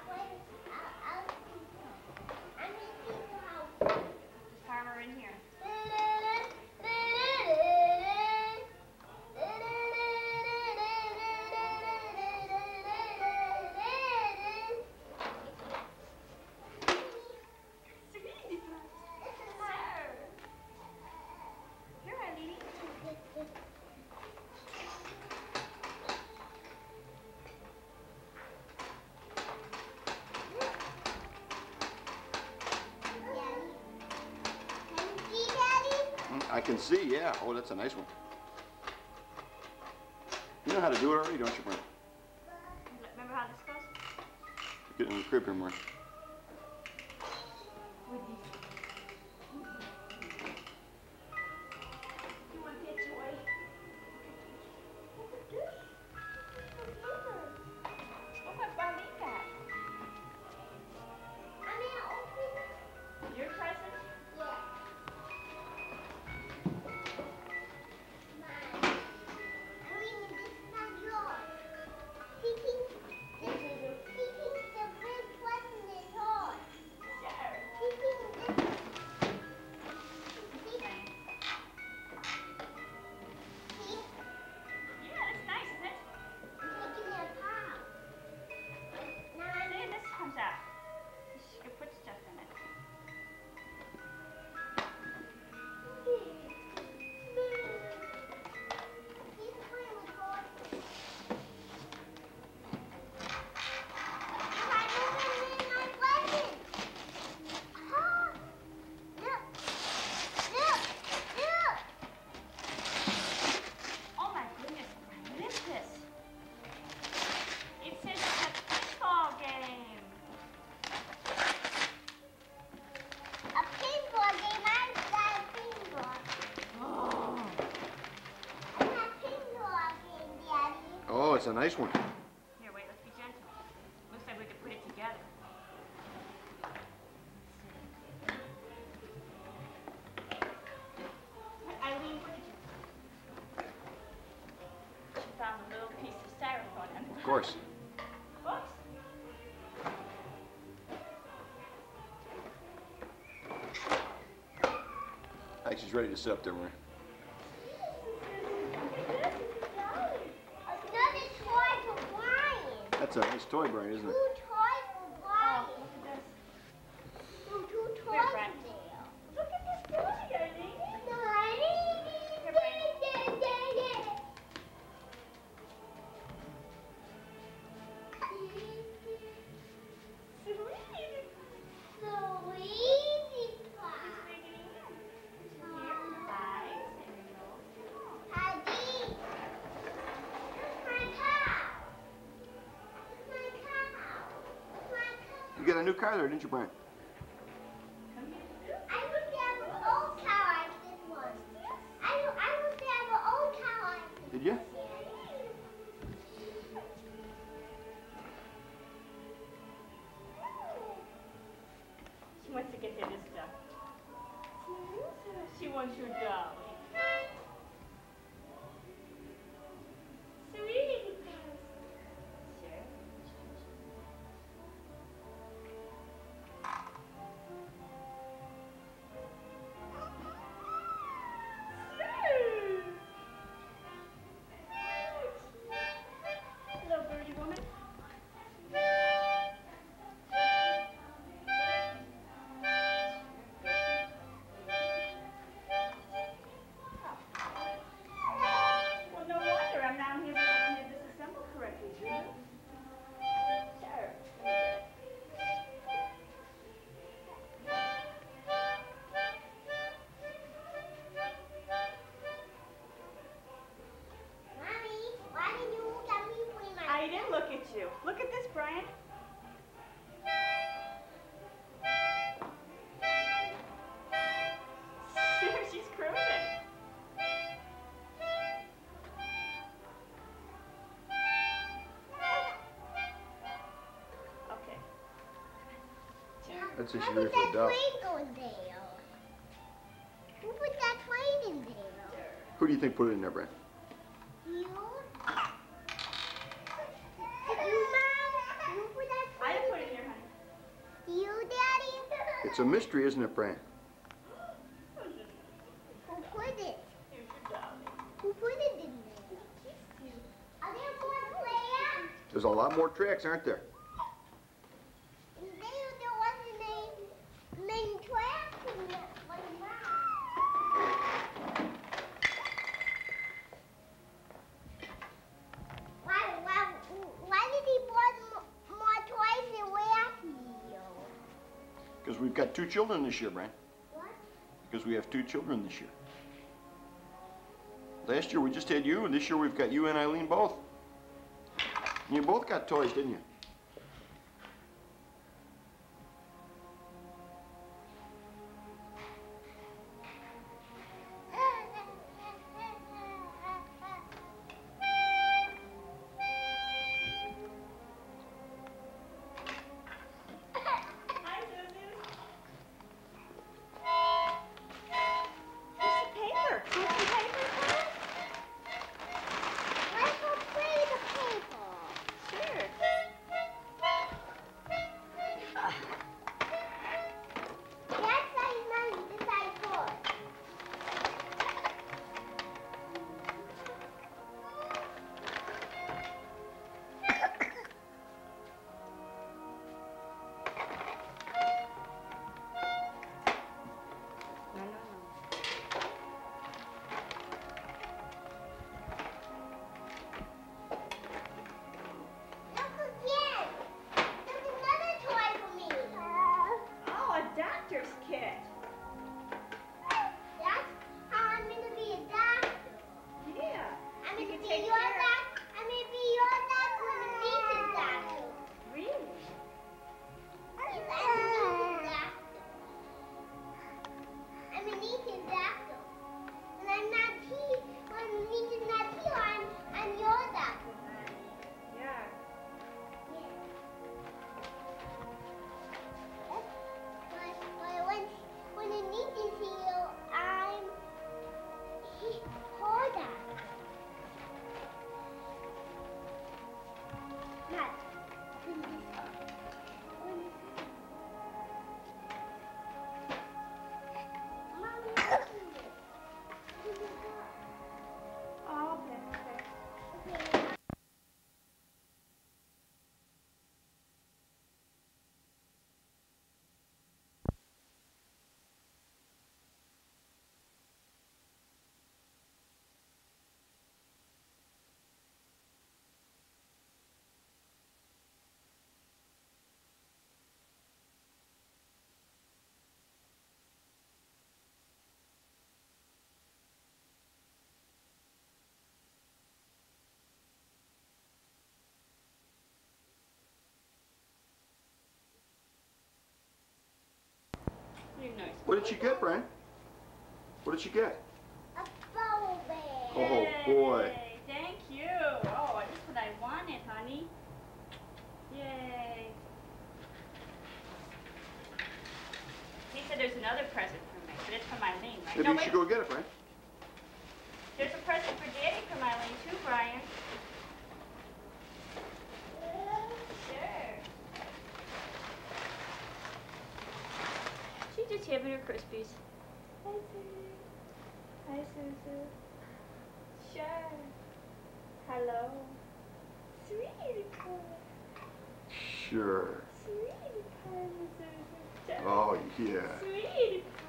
Speaker 5: Just harm her in here. Here, Eileen.
Speaker 1: I can see, yeah. Oh, that's a nice one. You know how to do it already, don't you, Brent?
Speaker 5: Remember how this goes?
Speaker 1: Get in the crib here, Mark.
Speaker 5: With these. You want that toy? Look at this. Look what Marlene got. Your present? Yeah, that's nice, isn't it? See, this comes out. You can put stuff in it. Oh my goodness, what is this? It says it's a pinball game.
Speaker 1: Oh, it's a nice one.
Speaker 5: Here, wait, let's be gentle. Looks like we could put it together. Eileen, what did you? She found a little piece of styrofoam in
Speaker 1: Of course.
Speaker 5: Books.
Speaker 1: I think she's ready to sit up there, Maria. That's a nice toy, Brian, isn't it?
Speaker 5: Oh, look at this. Here, Brian. Look at this toy, Eileen. Here, Brian.
Speaker 1: got a new car there, didn't you, Brian?
Speaker 2: I used to have an old car like this one. I used to have an old car like this.
Speaker 1: Did you?
Speaker 5: She wants to get there this stuff. She wants your dolly. Sweetie. Sure. Hello, birdie woman. Well, no wonder I'm down here trying to get this assembled correctly, Junior. Sure.
Speaker 2: Mommy, why did you look at me putting my...
Speaker 5: I didn't look at you. Look at this, Brian. She's cruising. Okay.
Speaker 1: That's just
Speaker 2: How
Speaker 1: ready
Speaker 2: did
Speaker 1: for
Speaker 2: that
Speaker 1: the dog.
Speaker 2: train go in there? Who put that train in there?
Speaker 1: Who do you think put it in there, Brian?
Speaker 2: You? You, Mom? You put that
Speaker 5: I
Speaker 2: train
Speaker 5: didn't put it in there, honey.
Speaker 2: You, Daddy?
Speaker 1: It's a mystery, isn't it, Brian?
Speaker 2: Who put it?
Speaker 5: Here's your dolly.
Speaker 2: Who put it in there? Are there more players?
Speaker 1: There's a lot more tracks, aren't there?
Speaker 2: There wasn't a main track in that one. Why did he put more toys in Wacky?
Speaker 1: Because we've got 2 children this year, Brian.
Speaker 2: What?
Speaker 1: Because we have 2 children this year. Last year we just had you, and this year we've got you and Eileen both. And you both got toys, didn't you?
Speaker 5: Hi, Susan. Here's some paper. Do you want some paper, Claire?
Speaker 2: Let's go play the paper.
Speaker 5: Sure.
Speaker 1: What did she get, Brian? What did she get?
Speaker 2: A bumblebee.
Speaker 1: Oh, boy.
Speaker 5: Yay, thank you. Oh, this is what I wanted, honey. Yay. He said there's another present for me, but it's from Eileen, right?
Speaker 1: Maybe you should go get it, Brian.
Speaker 5: There's a present for Daddy from Eileen, too, Brian. Sure. She's just having her Krispies. Hi, Susie. Hi, Susie. Sure. Hello. Sweetie pie.
Speaker 1: Sure.
Speaker 5: Sweetie pie, Susie. Sure.
Speaker 1: Oh, yeah.
Speaker 5: Sweetie pie.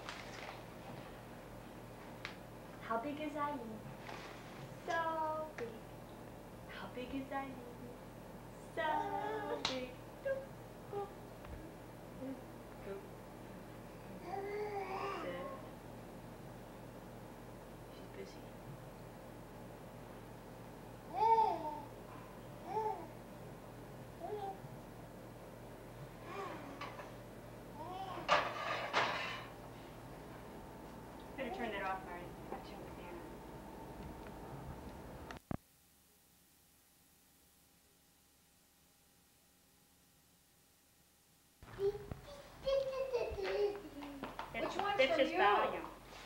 Speaker 5: How big is Eileen? So big. How big is Eileen? So big. Doop, boop. Doop, doop. There. She's busy. Better turn that off, Mary. I'll turn the fan on.
Speaker 3: Which one's
Speaker 5: That's
Speaker 3: from
Speaker 5: just
Speaker 3: you?
Speaker 5: volume.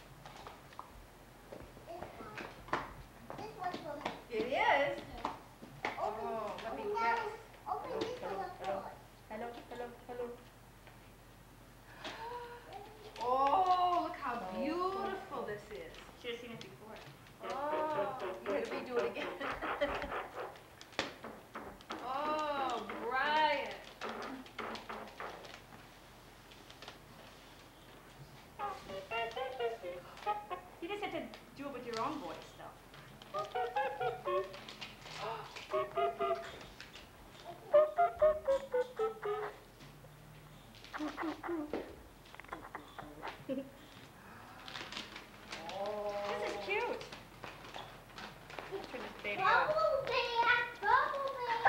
Speaker 2: This one's for me.
Speaker 3: It is?
Speaker 2: Open,
Speaker 3: Oh, let me
Speaker 2: open
Speaker 3: guess.
Speaker 2: that one. Open this one first.
Speaker 5: Hello, hello, hello.
Speaker 3: Oh, look how beautiful this is.
Speaker 5: Should have seen it before.
Speaker 3: Oh, you had to redo it again. Oh, Brian.
Speaker 5: You just have to do it with your own voice, though. This is cute. Let's turn this baby off.
Speaker 2: Bumblebee, bumblebee.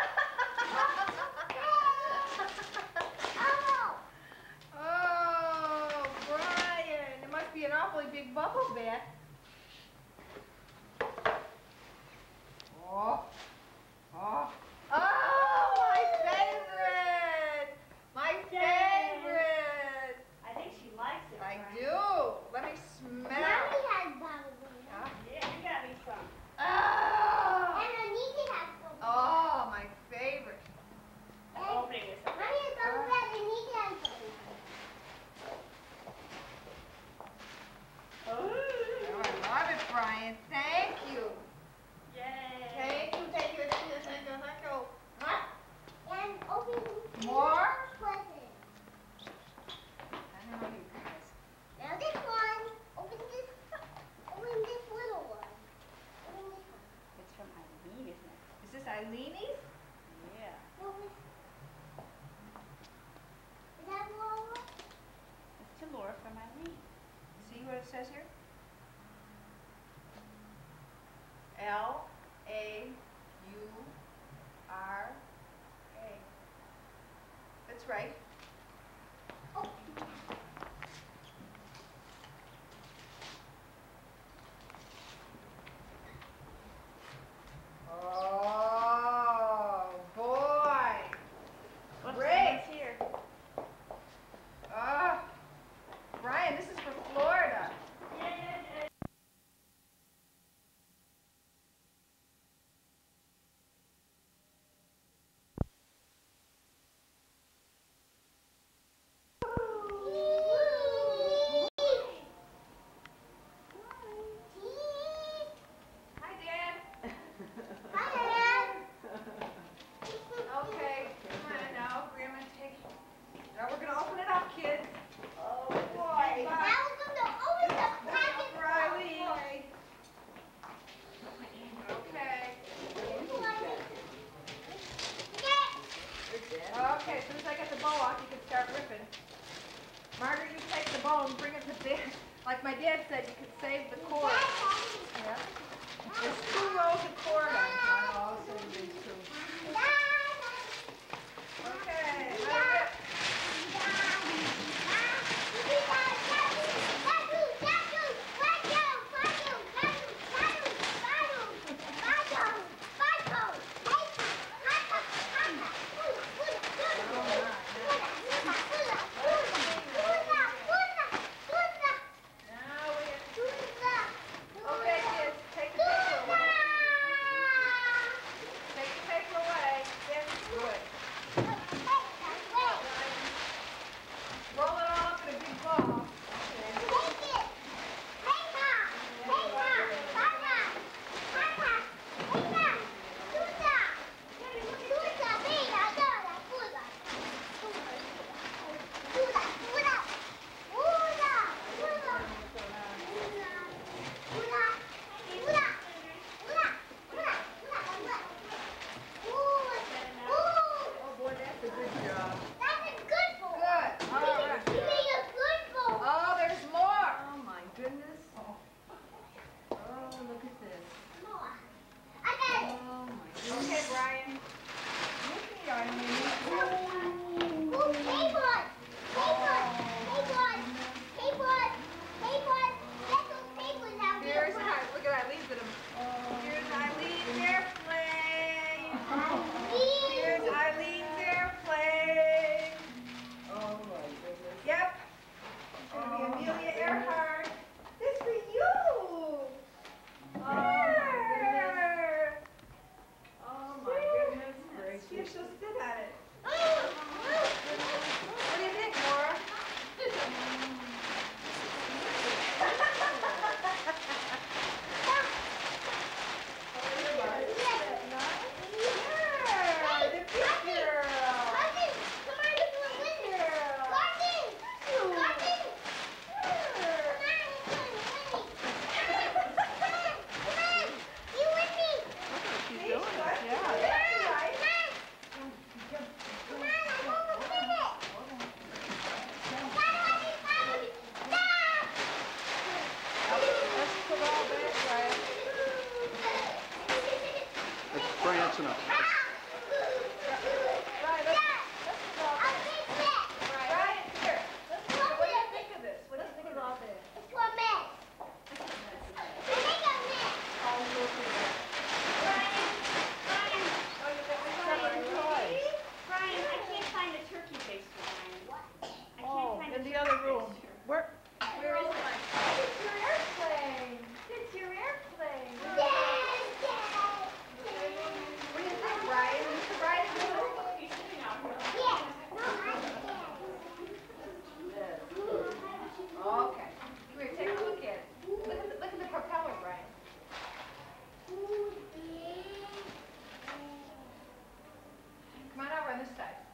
Speaker 2: Oh,
Speaker 3: Oh, Brian. It must be an awfully big bubble bath. Oh. Oh. Oh, my favorite. My favorite.
Speaker 5: I think she likes it.
Speaker 3: I
Speaker 5: Brian.
Speaker 3: do. Let me smell.
Speaker 2: Mommy has bumblebee.
Speaker 3: Huh?
Speaker 5: Yeah, you got me some.
Speaker 3: Oh.
Speaker 2: And Anita has bumblebee.
Speaker 3: Oh, my favorite.
Speaker 5: I'm opening this up.
Speaker 2: Mommy has bumblebee and Anita has bumblebee.
Speaker 3: Oh, I love it, Brian. Thank you.
Speaker 5: Yay.
Speaker 3: Thank you, thank you, thank you, thank you, thank you. Huh?
Speaker 2: And open
Speaker 3: More?
Speaker 2: present.
Speaker 3: I don't know you guys.
Speaker 2: Now this one. Open this little one. Open this one.
Speaker 5: It's from Eileen, isn't it?
Speaker 3: Is this Eileenie's?
Speaker 5: Yeah.
Speaker 2: No, is that Laura?
Speaker 5: It's to Laura from Eileen.
Speaker 3: See what it says here? Laura. That's right.
Speaker 2: Oh.
Speaker 3: Oh, boy.
Speaker 5: Whoops,
Speaker 3: Great.
Speaker 5: someone's here.
Speaker 3: Ah, Brian, this is for Florida. Hi, Dad. Okay, come on now, Grandma, take. Now we're gonna open it up, kids. Oh boy.
Speaker 2: Now we're going to open the packet
Speaker 3: For Eileen. Okay. Okay, as soon as I get the bow off, you can start ripping. Margaret, you take the bow and bring it to bed. Like my dad said, you can save the cord. Yeah. There's 2 rows of cord on it. Oh, so these 2. Okay, let it rip.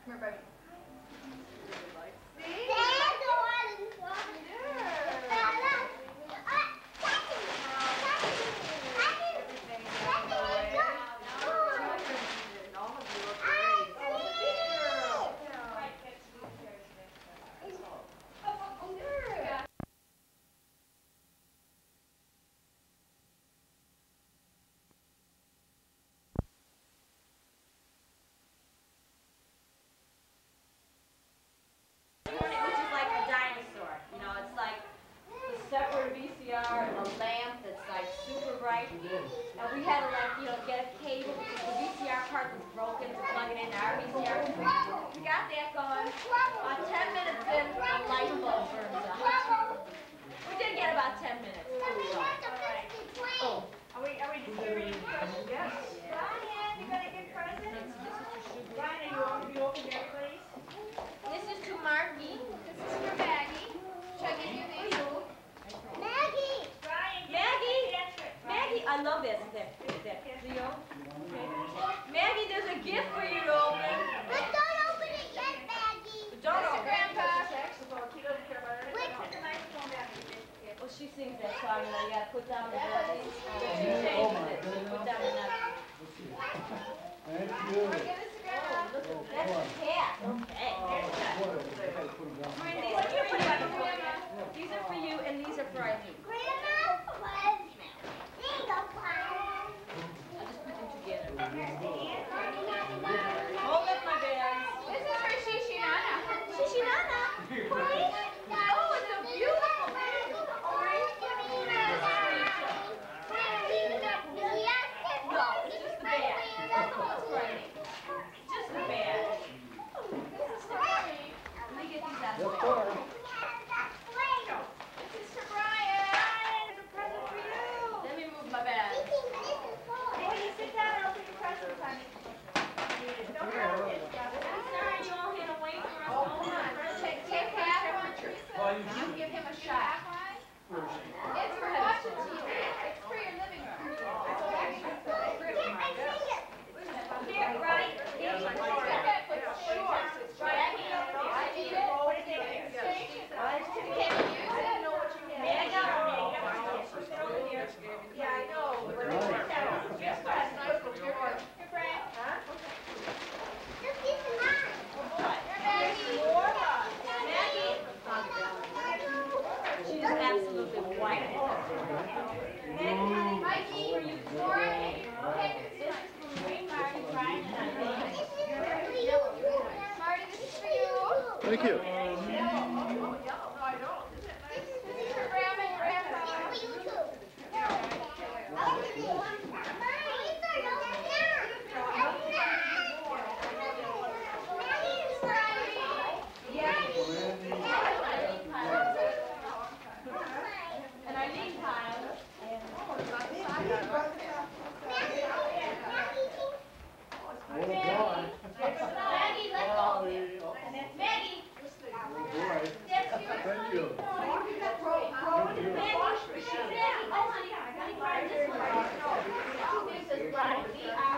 Speaker 8: here, baby. See?
Speaker 2: There's the one.
Speaker 5: Which is like a dinosaur. You know, it's like the separate VCR and a lamp that's like super bright. And we had to like, you know, get a cable because the VCR part was broken to plug it into our VCR. We got that going. About 10 minutes in, the light bulb burns out. We did get about 10 minutes. Oh.
Speaker 3: Are we distributing presents? Yes. Brian, you gonna get presents? Brian, are you open there, please?
Speaker 5: This is to Margie.
Speaker 8: This is for Maggie. Should I give you these?
Speaker 2: Maggie!
Speaker 3: Brian,
Speaker 5: Maggie!
Speaker 3: answer it.
Speaker 5: Maggie, I love this. Leo. Okay. Maggie, there's a gift for you to open.
Speaker 2: But don't open it yet, Maggie.
Speaker 5: Don't
Speaker 8: This is
Speaker 5: open it.
Speaker 8: Grandpa.
Speaker 3: Saxophone. He doesn't care about anything.
Speaker 2: Wait.
Speaker 3: Put the microphone down.
Speaker 5: Well, she sings that song, and you gotta put down the nothing. She changes it. Put down the nothing.
Speaker 7: Thank you.
Speaker 8: Give this to Grandma.
Speaker 5: Look at that's the cat. Okay. Marine, these are for you. These are for you, and these are for Eileen.
Speaker 2: Grandma? There you go, Grandma.
Speaker 5: I'll just put them together. Hold up my bags.
Speaker 8: This is for Shishi Nana.
Speaker 5: Shishi Nana.
Speaker 2: Please?
Speaker 8: Oh, it's a beautiful thing.
Speaker 5: No, it's just the bag. That's all it's for Eileen. Just the bag.
Speaker 8: This is for me.
Speaker 5: Let me get these out of the
Speaker 7: Let's
Speaker 5: bag.
Speaker 7: go.
Speaker 8: This is for Brian. It's a present for you.
Speaker 5: Let me move my bag.
Speaker 3: Hey, you sit down and open your presents, honey. Don't go.
Speaker 5: Sorry, you all here to wait for us.
Speaker 8: Hold on. Take half one, Teresa. You give him a shot. It's for watching TV. It's for your living room.
Speaker 3: Here, right. Here's my card.
Speaker 8: Sure.
Speaker 3: Right, I need it. What is it? Exchange it.
Speaker 8: Can you use it?
Speaker 3: Know what you get. Put it over here. Yeah, I know. But it's worked out. Just last night for your.
Speaker 8: Here, Brad.
Speaker 3: Huh?
Speaker 8: Maggie.
Speaker 5: Maggie. She is absolutely white.
Speaker 8: Mikey. Laura. Okay, this is for me. Marty, Brian, and Eileen. Marty, this is for you.
Speaker 1: Thank you.
Speaker 8: This is for Grandma and Grandpa.
Speaker 5: And Eileen Pyle. Maggie, let go. Maggie. That's yours.
Speaker 7: Thank you.
Speaker 5: Maggie. Oh, honey, this one. This is Brian.